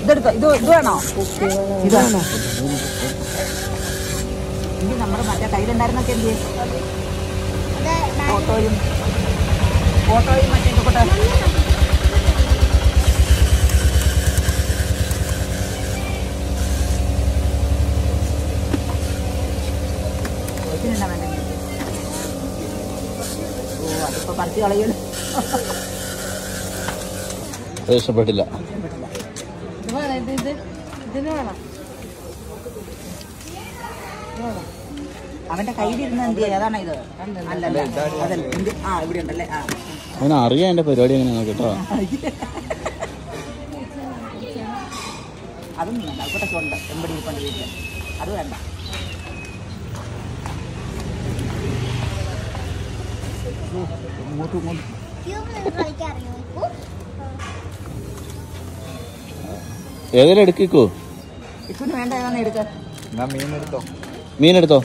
ഇതെടുത്തോ, ഇത് വേണോ? ഇതാണോ? ഇനി നമ്മുടെ മറ്റേ കയ്യിലുണ്ടായിരുന്നൊക്കെ എന്ത് ചെയ്യും? ഫോട്ടോയും മറ്റേ കൂട്ടെ. എന്നാ വേണ്ടത്? ഓ, അതിപ്പോ പറിച്ച് കളയല്ലോ. ഇഷ്ടപ്പെട്ടില്ല. അവന്റെ കയ്യിലിരുന്ന് എന്ത് ചെയ്യാ? അതാണ് ഇത്. അല്ലല്ല, അതല്ല. ഇവിടെ ഉണ്ടല്ലേ. അവന് അറിയാം എന്റെ പരിപാടി എങ്ങനെയാ കേട്ടോ. അതൊന്നും വേണ്ട. അതൊക്കെ ഉണ്ട്, എമ്പടി ഇരിപ്പുണ്ട് വീട്ടില്. അത് വേണ്ട. ഏതെങ്കിലും എടുക്കോ? ഇപ്പൊന്നും വേണ്ട. ഏതാണ് എടുക്ക? മീനെടുത്തോ.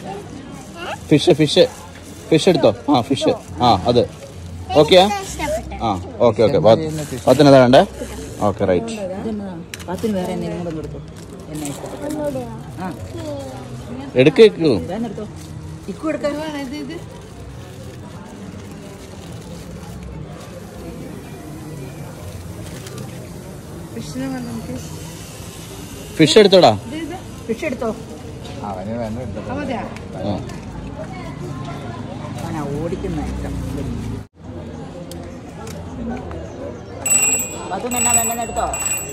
ഫിഷ് എടുത്തോ. ഫിഷ്. അത് ഓക്കെയാ? ഓക്കെ. പത്തിന് ഏതാ വേണ്ടേ? Okay, right. പത്തിന് വേറെ എന്തെങ്കിലും കൂടെ എടുത്തു. എന്നെ എടുക്കോ. ഇക്കു എടുക്കാൻ ഫിഷ് എടുത്തോടാ. ഫിഷ് എടുത്തോ. ഓടിക്കുന്ന അതും എന്നാ വേണ്ടെന്ന് എടുത്തോ.